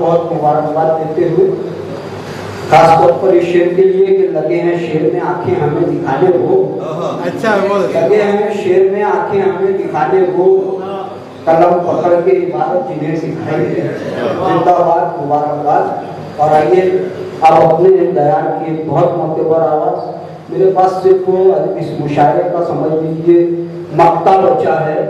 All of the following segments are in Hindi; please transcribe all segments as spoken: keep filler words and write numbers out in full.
बहुत मुबारकबाद देते हुए, खासतौर पर इस शेर के लिए कि लगे हैं शेर में आंखें हमें दिखाने वो। अच्छा, लगे हैं शेर में आंखें हमें दिखाने वो, कलम पकड़ के इबादत जिन्हें सिखाई है। जिंदाबाद, मुबारकबाद। और आइए आप अपने बयान की बहुत मोतबर आवाज मेरे पास सिर्फ इस मुशायरे का समझ लीजिए मक्ता बच्चा है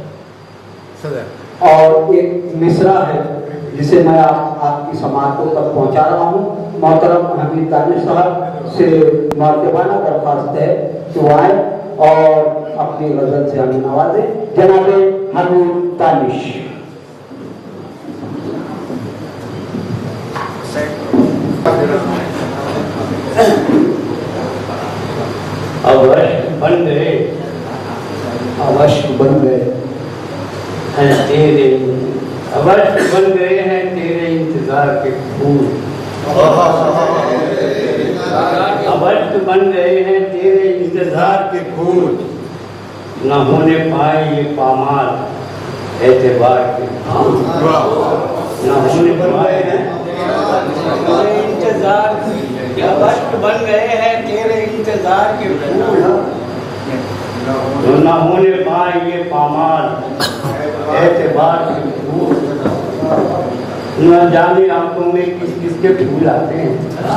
और एक मिसरा है जिसे मैं आप, आपकी समाज को तक पहुंचा रहा हूँ। मोहतरम हमीद दानिश साहब से मर्तबाना दरख्वास्त है कि वो आए और अपनी गजल से हमें नवाजे। जनाबे हमीद दानिश। अवश्य बन गए, अवश्य बन गए हैं तेरे, अवश्य बन गए हैं तेरे इंतजार के फूल। अवश्य बन गए हैं तेरे इंतजार के फूल, न होने पाए ये पामाल एतबार के फूल। न होने पाए हैं तेरे इंतजार, अवश्य बन गए हैं तेरे इंतजार के फूल, न होने पाए ये पामाल एतबार के फूल। न जाने आंखों में किस किस के फूल आते हैं,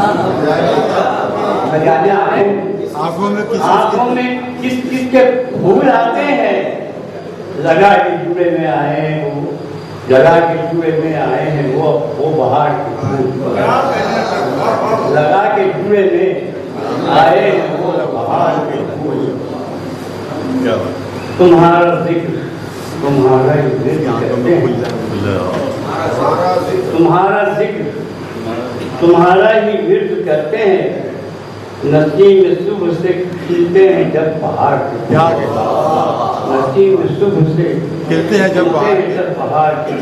न जाने आंखों में किस आंखों में किस किस के फूल आते हैं। लगा के जुड़े में आए हैं वो, लगा के जुड़े में आए हैं वो वो बहार के फूल। लगा के जुड़े में आए हैं वो बहार के फूल। तुम्हारा जिक्र तुम्हारा ही जिक्र करते हैं, तुम्हारा जिक्र तुम्हारा ही विर्द करते हैं। नसीब सुबह से खिलते हैं जब बाहर के, नसीब सुबह से खिलते हैं जब बाहर के।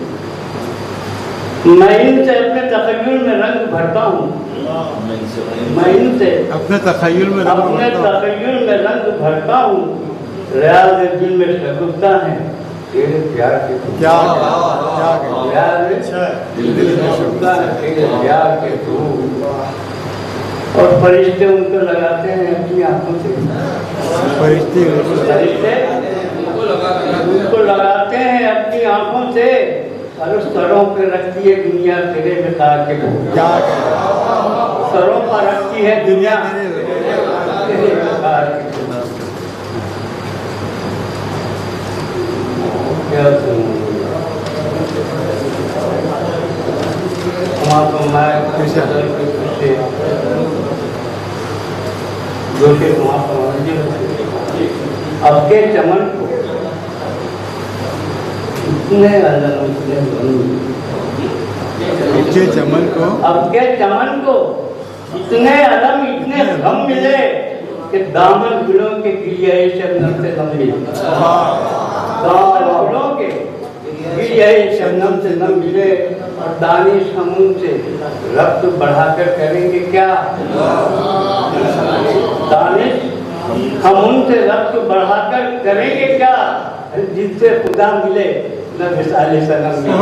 मैं इनसे अपने तखय्युल में रंग भरता हूँ, मैं इनसे अपने तखय्युल में अपने तखय्युल में रंग भरता हूँ। रियाज दिल में शगुफ्ता है तेरे प्यार के, क्या क्या प्यार दिल में शगुफ्ता है तेरे प्यार के फूल। और फरिश्ते उनको लगाते हैं अपनी आंखों से, फरिश्ते फरिश्ते उनको लगाते हैं अपनी आंखों से। और सरों पे रखती है दुनिया तेरे बेकार के फूल। क्या सरों पर रखती है दुनिया तेरे बेकार के फूल। क्या तो मैं अब के चमन को इतने इतने चमन को अब के चमन को इतने अलम इतने गम मिले कि दामन गुलों के गिरिया शबनम से गम मिले। दामन गुलों के गिरिया शबनम से गम मिले। और दानिश हम उनसे रब्त बढ़ाकर करेंगे क्या, दानिश हम उनसे रब्त बढ़ाकर करेंगे क्या, जिससे खुदा मिले न मिसाले सनम मिले।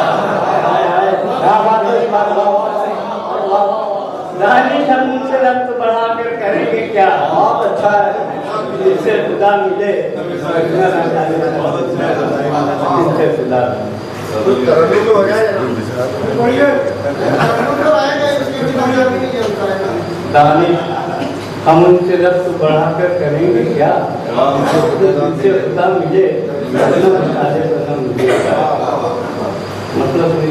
दानिश हम उनसे रब्त बढ़ाकर करेंगे क्या, बहुत अच्छा है, जिससे खुदा मिले न मिसाले जिससे खुदा दानिश हम उनसे रब्त बढ़ाकर करेंगे क्या, जिससे खुदा मिले मतलब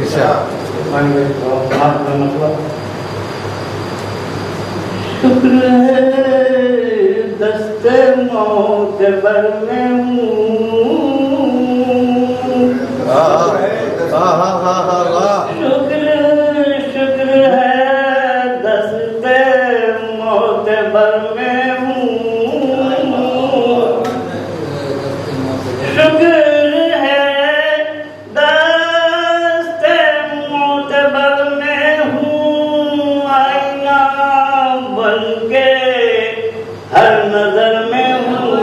मतलब शुक्र है दस्ते मौत बर में हूँ, शुक्र शुक्र है दस्ते मौत बर में हूँ, शुक्र है दस्ते मौत बर में हूँ। आईना बन के हर नजर में हूँ,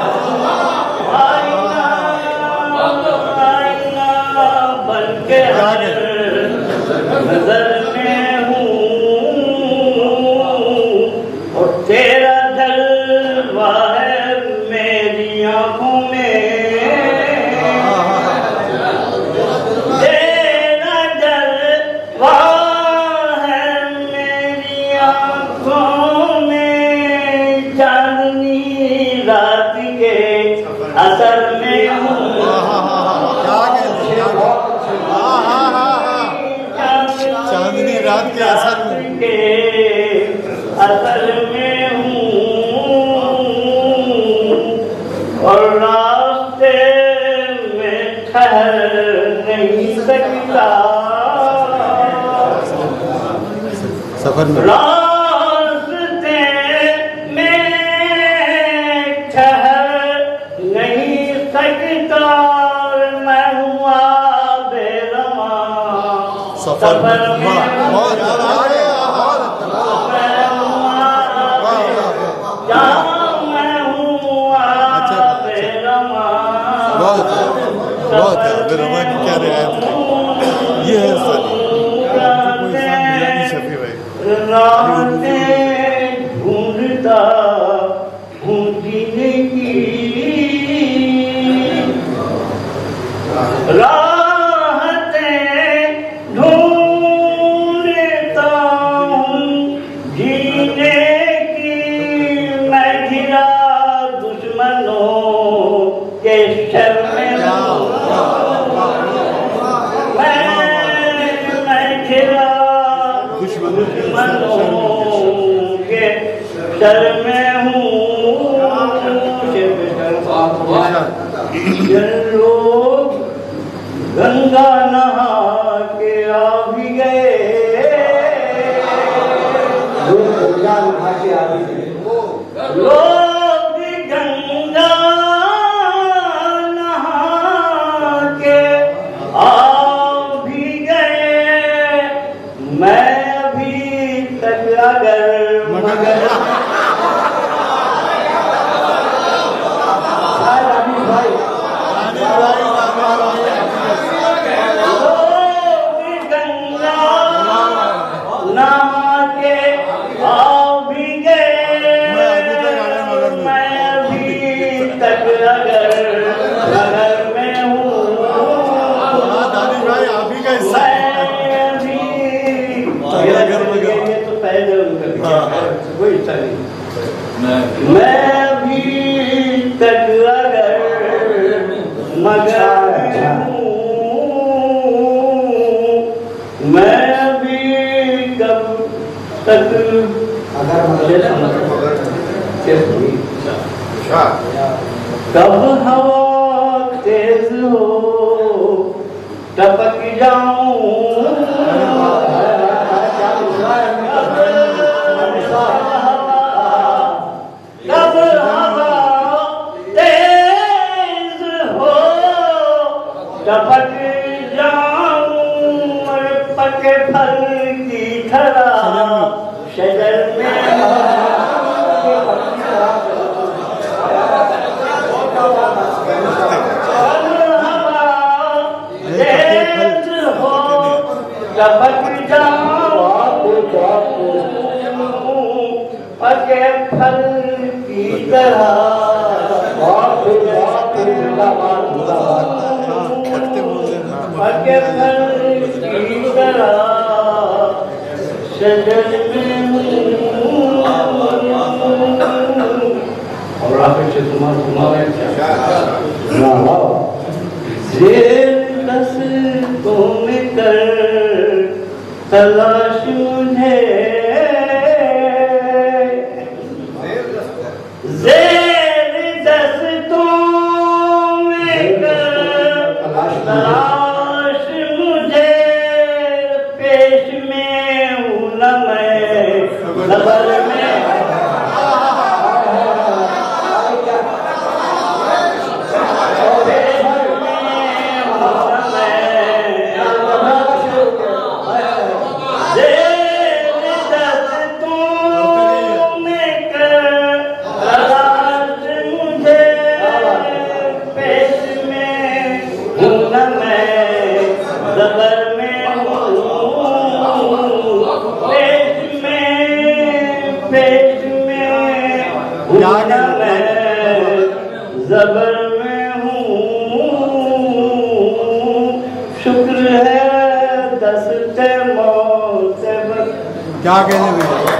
आईना आईना बन के के असर में के असर में हूँ और रास्ते में ठहर नहीं सकता, सफर में रास्ते में ठहर नहीं सकता, मैं हुआ बेरमा सफर में बहुत बहुत है बेरमा की क्या रियायत है ये है सर शफी भाई रातें ढूंढता हूँ जीने की, राहतें ढूंढता हूँ जीने की, मैं घिरा दुश्मनों के शर में शर में हूँ, लोग गंगा नहा के आ भी गए, लोग गंगा नहा के आ भी गए, लोग गंगा नहा के आ भी गए, मैं अभी तक अगर मगर मैं भी तक अगर मगर मैं भी कब तक अगर मगर कब हवा तेज हो टपक जाऊं, कब हवा तेज हो टपक जाऊं, पके फल की तरह शजर में टपक जाऊं, पके फल की तरह पके फल की तरह शजर में हूँ। और आप इसे तुम्हारा तुम्हारा क्या जेर दस्तों में कर तलाश मुझे, जेर दस्तों में कर तलाश मुझे, पेश में हूँ न मैं खबर में, ज़बर में हूँ। शुक्र है दस्ते मौत क्या कहने में